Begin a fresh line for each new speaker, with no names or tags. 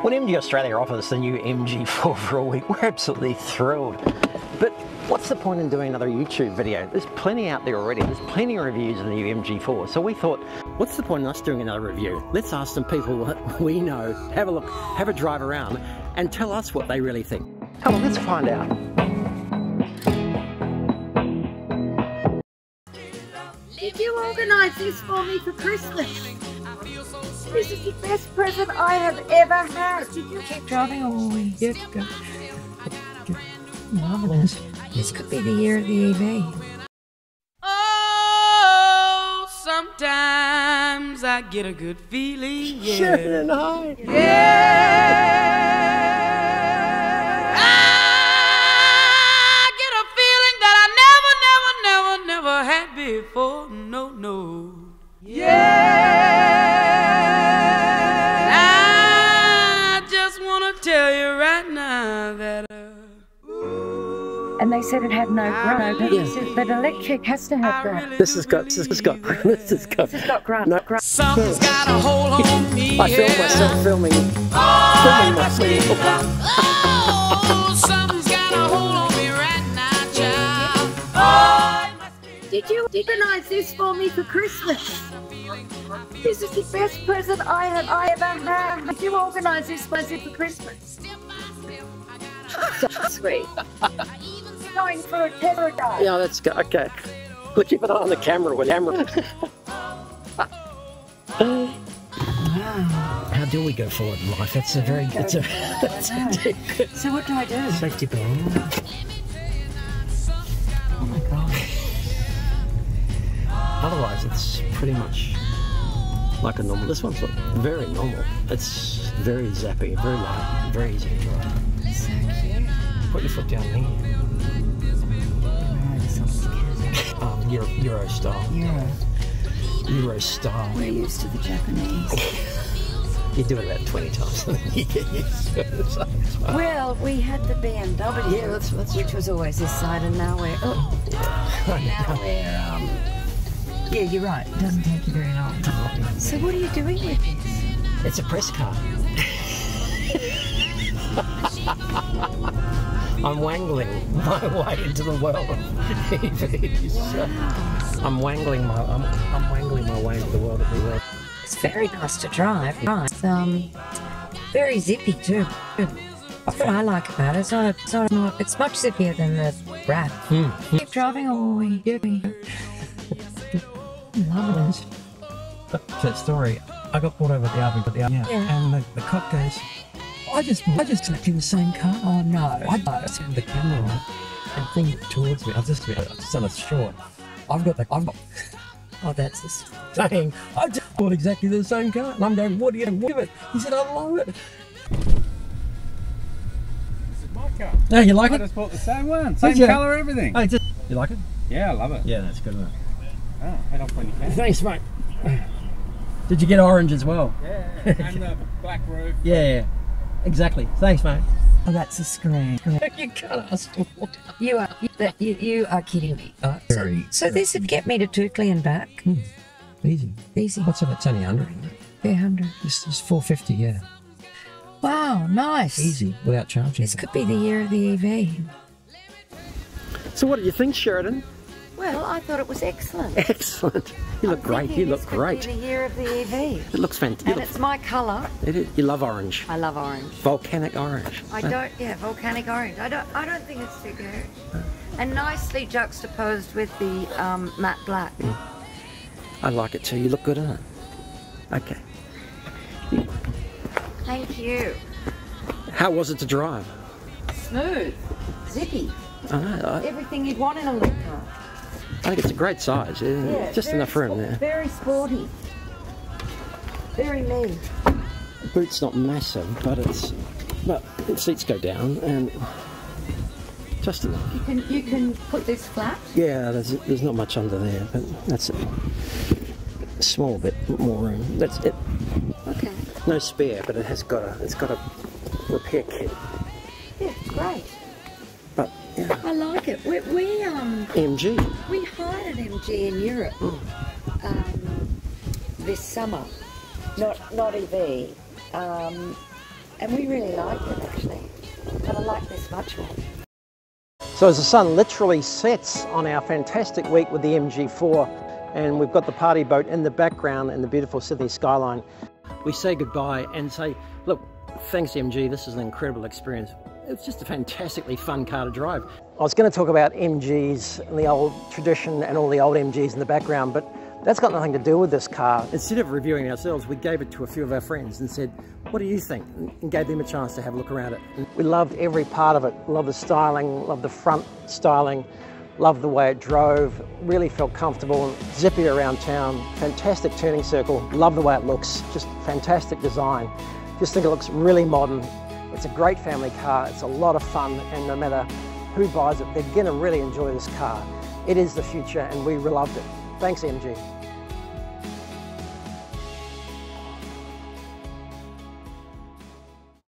When MG Australia offered us the new MG4 for a week, we're absolutely thrilled. But what's the point in doing another YouTube video? There's plenty out there already. There's plenty of reviews of the new MG4. So we thought, what's the point in us doing another review? Let's ask some people that we know, have a look, have a drive around, and tell us what they really think. Come on, let's find out.
Did you organise this for me for Christmas? This is the best present I have ever had. Did you keep driving always? Yes, go. Marvellous. This could be the year of the EV.
Oh, sometimes I get a good feeling, yeah.
Sheridan, hi.
Yeah. I get a feeling that I never had before. No, no. Yeah. I just want to tell you right now that
And they said it had no grunt, but electric has to have grunt.
This has got
grunt.
No grunt.
something's got a hold on me.
I filmed myself filming myself.
Oh, something's got a hold on me right now, child. Oh,
Did you organise this for me for Christmas? This is the best present I have ever had. Did you organise this present for Christmas? So sweet. Going for a test drive.
Yeah, that's good. Okay. We'll keep it on the camera with camera. How do we go forward in life? That's a very good.
So what do I do?
Safety belt.
Oh my god.
Otherwise, it's pretty much like a normal. This one's very normal. It's very zappy, very light, very easy to drive.
So cute.
Put your foot down here. Euro style. Euro style.
We're used to the Japanese.
You do it about 20 times and then you get used to it.
Well, we had the BMW,
Yeah, that's
which was always this side, and now we're yeah, you're right. It doesn't take you very long. So what are you doing with this?
It's a press car. I'm wangling my way into the world of EVs.
Wow.
I'm wangling my way into the world of EVs.
It's very nice to drive. It's very zippy too. That's what I like about it. It's much zippier than the Rat. Keep driving away. Marvelous.
That story. I got pulled over at the oven, and the cop goes, I just left you in the same car. Oh no! I turned the camera on and bring it towards me. I just on a straw. I've got. Oh, that's the saying. I just bought exactly the same car, and I'm going, what do you give it? He said, I love it.
This is my car.
No, you like
I
it?
just bought the same one, same
you?
colour, everything.
Oh, you like it?
Yeah, I love it.
Yeah, that's good enough.
Oh, head off when you can.
Thanks, mate. Did you get orange as well?
Yeah, and the black roof.
Yeah, exactly. Thanks, mate.
Oh, that's a screen.
You can't ask for more.
You are kidding me. So this would get me to Tootley and back.
Easy.
Easy.
What's it? It's only 100.
Yeah, 100.
This is 450, yeah.
Wow, nice.
Easy, without charging.
This could be the year of the EV.
So what do you think, Sheridan?
Well, I thought it was excellent.
Excellent. You look great. You look great.
This could be the year of the EV.
It looks fantastic.
And it's my colour.
It is. You love orange.
I love orange.
Volcanic orange.
I don't. Yeah, volcanic orange. I don't think it's too good. And nicely juxtaposed with the matte black.
I like it too. You look good in it. Okay.
Thank you.
How was it to drive?
Smooth, zippy.
I know.
Everything you'd want in a lent car.
I think it's a great size.
Yeah,
Just enough room there.
Very sporty. Very me.
The boot's not massive, but the seats go down and just enough.
You can put this flat.
Yeah, there's not much under there, but that's it. A small bit more room. That's it.
Okay.
No spare, but it's got a repair kit.
Yeah, great.
But yeah.
I like it. We
MG.
We hired an MG in Europe this summer. Not EV. And we really like it actually, but I like this much more.
So as the sun literally sets on our fantastic week with the MG4, and we've got the party boat in the background and the beautiful Sydney skyline, we say goodbye and say, look, thanks MG, this is an incredible experience. It's just a fantastically fun car to drive. I was going to talk about MGs and the old tradition and all the old MGs in the background, but that's got nothing to do with this car. Instead of reviewing ourselves, we gave it to a few of our friends and said, what do you think? And gave them a chance to have a look around it. And we loved every part of it. Loved the styling, loved the front styling, loved the way it drove, really felt comfortable, zippy around town, fantastic turning circle, love the way it looks, just fantastic design. Just think it looks really modern. It's a great family car, it's a lot of fun, and no matter who buys it, they're going to really enjoy this car. It is the future and we loved it. Thanks MG.